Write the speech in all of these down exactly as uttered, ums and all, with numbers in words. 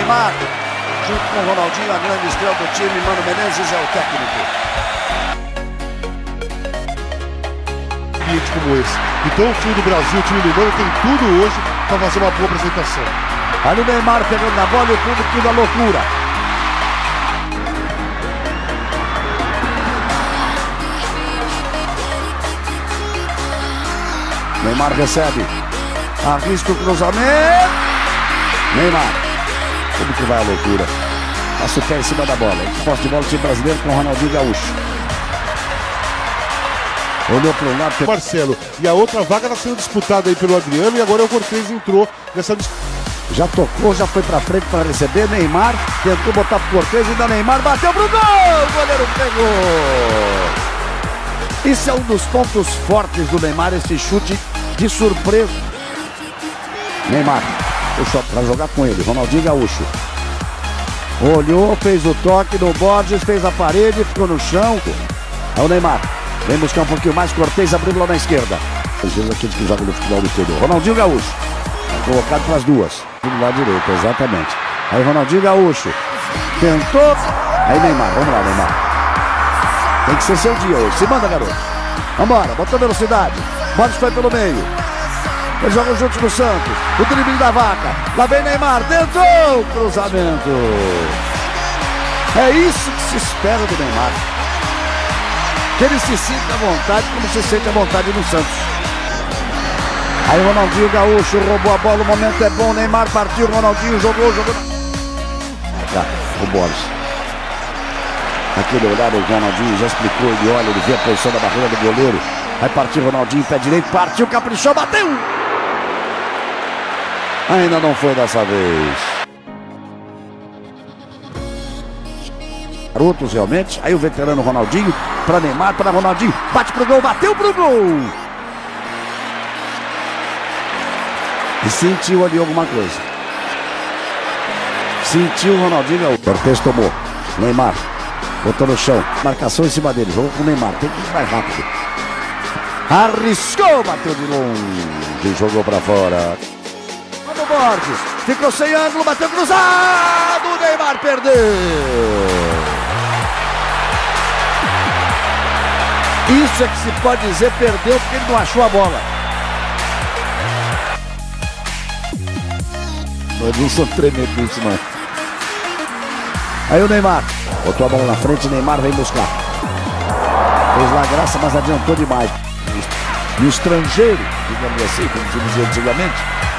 Neymar, junto com o Ronaldinho, a grande estrela do time, Mano Menezes é o técnico. Como esse. Então o time do Brasil, o time do Mano tem tudo hoje para fazer uma boa apresentação. Olha o Neymar pegando na bola e o público tudo a loucura. Neymar recebe, arrisca o cruzamento. Neymar, como que vai a loucura? Passa o pé em cima da bola. Posse de bola do time brasileiro com o Ronaldinho Gaúcho. Olhou para o lado. Marcelo. E a outra vaga está sendo disputada aí pelo Adriano e agora o Cortez entrou nessa disputa. Já tocou, já foi para frente para receber. Neymar tentou botar pro Cortez, ainda Neymar bateu pro gol. O goleiro pegou. Isso é um dos pontos fortes do Neymar, esse chute de surpresa. Neymar puxou para jogar com ele. Ronaldinho Gaúcho. Olhou, fez o toque no Borges, fez a parede, ficou no chão. É o Neymar. Vem buscar um pouquinho mais, Cortez abrindo lá na esquerda. Às vezes aqueles que jogam no futebol do exterior. Ronaldinho Gaúcho. Colocado para as duas. Do lado direito, exatamente. Aí Ronaldinho Gaúcho. Tentou. Aí Neymar, vamos lá, Neymar. Tem que ser seu dia hoje. Se manda, garoto. Vambora, botou velocidade. Borges foi pelo meio. Eles jogam juntos no Santos. O drible da vaca. Lá vem Neymar. Dentro. Cruzamento. É isso que se espera do Neymar. Que ele se sinta à vontade, como se sente à vontade no Santos. Aí o Ronaldinho Gaúcho roubou a bola, o momento é bom, Neymar partiu, Ronaldinho jogou, jogou. O Borges. Aquele olhar, o Ronaldinho já explicou, ele olha, ele vê a posição da barreira do goleiro. Aí partiu Ronaldinho, pé direito, partiu, caprichou, bateu! Ainda não foi dessa vez. Garotos realmente, aí o veterano Ronaldinho, para Neymar, para Ronaldinho, bate pro gol, bateu pro gol! E sentiu ali alguma coisa. Sentiu o Ronaldinho, o Cortez tomou, Neymar, botou no chão, marcação em cima dele, jogou com o Neymar, tem que ir mais rápido. Arriscou, bateu de longe e jogou para fora. Vamos Borges, ficou sem ângulo, bateu cruzado, o Neymar perdeu. Isso é que se pode dizer, perdeu porque ele não achou a bola. Eles não são tremendos nisso, não. Aí o Neymar botou a bola na frente, Neymar vem buscar. Fez lá a graça, mas adiantou demais. No estrangeiro, digamos assim, como se dizia antigamente.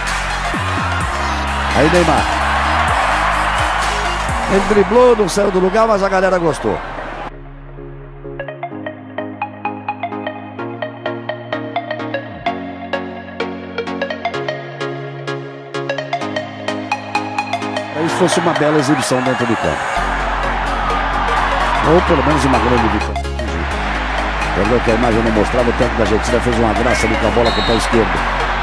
Aí Neymar. Ele driblou, não saiu do lugar, mas a galera gostou. Aí fosse uma bela exibição dentro do campo. Ou pelo menos uma grande vitória. Entendeu que a imagem não mostrava, o técnico da Argentina fez uma graça ali com a bola com o pé esquerdo.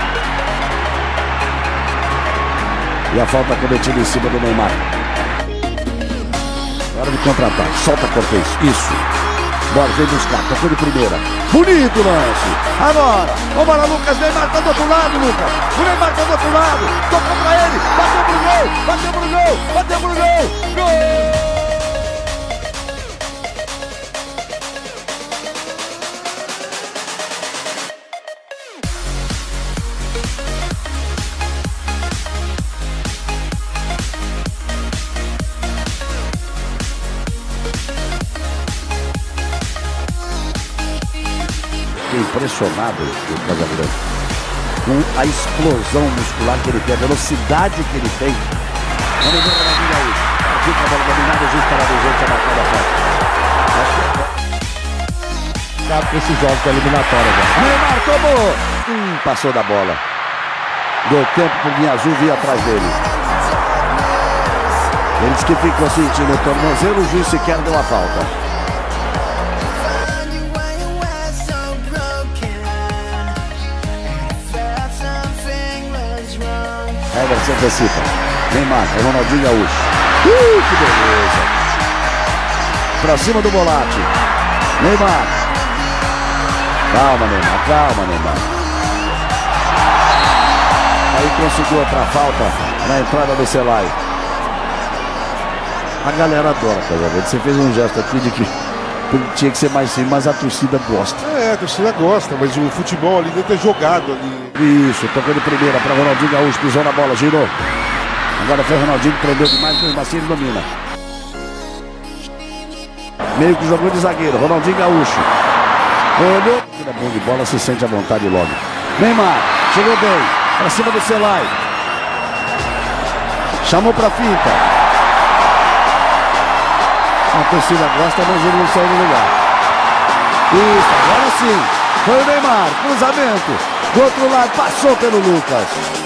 E a falta cometida em cima do Neymar. Hora de contratar. Solta Cortez. Isso. Bora, vem buscar. Tocou de primeira. Bonito lance. Agora. Vambora, Lucas. Neymar tá do outro lado, Lucas. O Neymar tá do outro lado. Tocou pra ele. Bateu pro gol. Bateu pro gol. Bateu pro gol. Gol! Impressionado o Casagrande com a explosão muscular que ele tem, a velocidade que ele tem. Vamos ver o Ronaldinho Gaúcho. Fica a bola dominada, justo para a gente a marcar da falta. Sabe que esses jogos da eliminatória. Neymar tomou. Hum, passou da bola. Deu tempo pro Guinha Azul vir atrás dele. Eles que ficam sentindo o tornozelo, o juiz sequer deu a falta. Everson antecipa. Neymar, é Ronaldinho Gaúcho. Uh, que beleza. Pra cima do Volati. Neymar. Calma, Neymar. Calma, Neymar. Aí conseguiu outra falta na entrada do Celai. A galera adora, Casagrande. Você fez um gesto aqui de que tinha que ser mais simples, mas a torcida gosta. É, a torcida gosta, mas o futebol ali deve ter jogado ali. Isso, tocou de primeira para Ronaldinho Gaúcho, pisou na bola, girou. Agora foi o Ronaldinho que prendeu demais, mesmo assim ele domina. Meio que jogou de zagueiro, Ronaldinho Gaúcho. Olhou, é bom de bola, se sente à vontade logo. Neymar, chegou bem, para cima do Celai. Chamou para finta. A torcida gosta, mas ele não saiu do lugar. Isso, agora sim. Foi o Neymar, cruzamento. Do outro lado, passou pelo Lucas.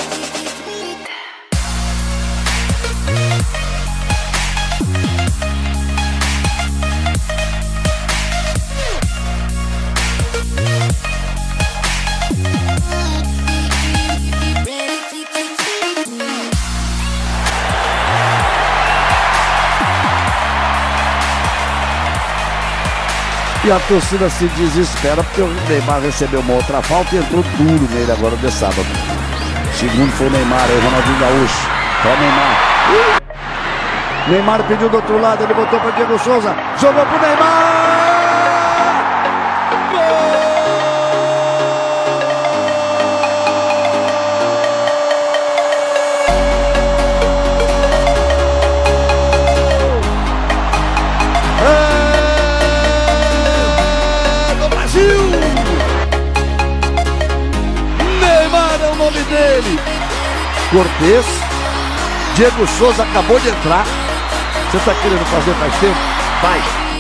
E a torcida se desespera porque o Neymar recebeu uma outra falta e entrou duro nele agora de sábado. Segundo foi o Neymar, aí o Ronaldinho Gaúcho. Para o Neymar. Uh! Neymar pediu do outro lado, ele botou para Diego Souza. Jogou para o Neymar! Neymar é o nome dele. Cortez. Diego Souza acabou de entrar. Você está querendo fazer mais tempo? Vai.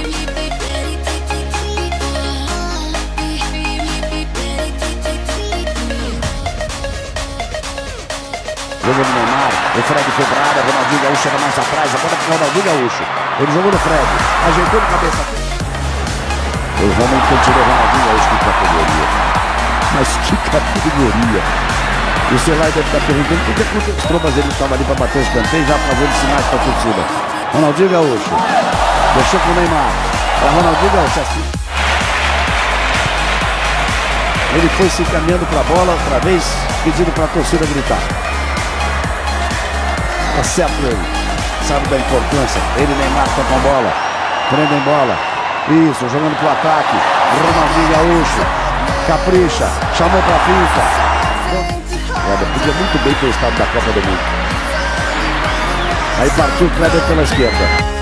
Jogo do Neymar. O Fred foi para a área. Ronaldinho Gaúcho chega mais atrás. A bola para o Ronaldinho Gaúcho. Ele jogou no Fred. Ajeitou de cabeça. Eu realmente tirei o Ronaldinho Gaúcho de categoria. Mas que categoria! E o Celai deve estar perguntando o que aconteceu, mas ele estava ali para bater os canteiros, já fazendo sinais para a torcida. Ronaldinho Gaúcho. Deixou para o Neymar. Para Ronaldinho Gaúcho. Assim. Ele foi se encaminhando para a bola outra vez, pedindo para a torcida gritar. Tá certo ele. Sabe da importância. Ele e Neymar estão com a bola. Prendem bola. Isso, jogando pro ataque. Ronaldinho Gaúcho. Capricha. Chamou pra FIFA. Olha, podia muito bem ter estado da Copa do Mundo. Aí partiu o Kleber pela esquerda.